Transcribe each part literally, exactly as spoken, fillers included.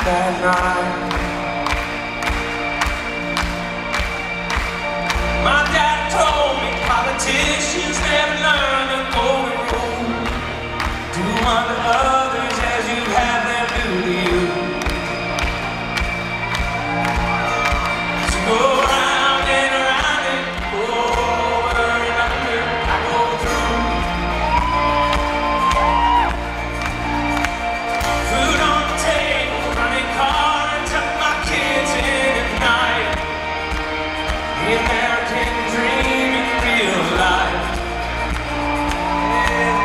that night. My dad told me politicians never learn the golden rule. Do unto others as you have them do to you. So go round and around and over and under I go through. Food on the table, running car, and tuck my kids in at night. The American dream in real life. Yeah.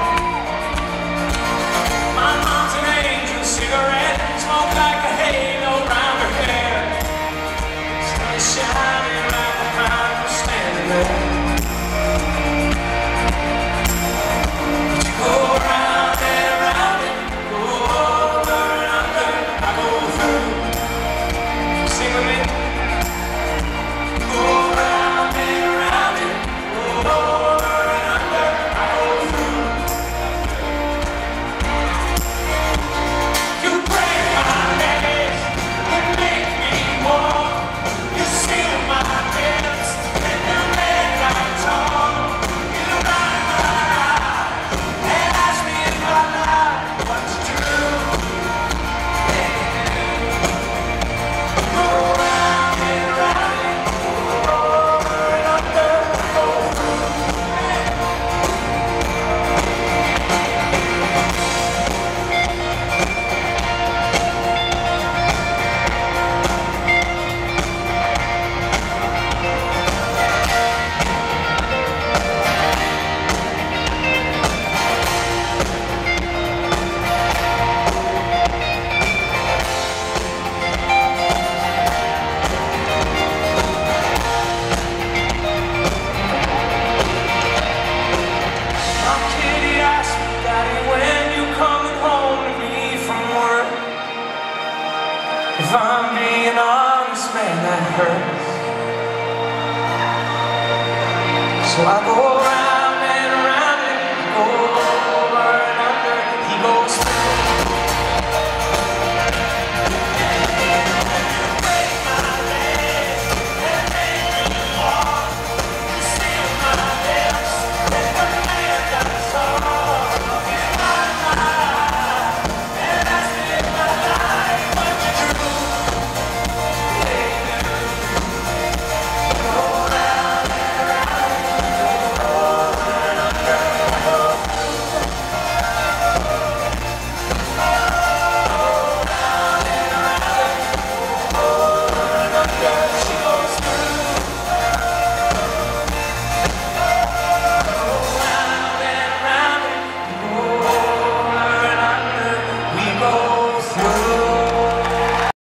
My mom's an angel, cigarette, smoke like a halo round her hair. Sun is shining right behind her, standing there. But you go round and around and go over and under, I go through. Sing with me. Go round and around and go over and under, I go through. You break my legs, you make me walk. You seal my lips, and you make my tongue. You light my eyes, and ask me if I lie. What's true? Go round and around and go over and under, I go through. My kitty asked me, Daddy, when you coming home to me from work? If I'm being honest, man, that hurts. So I go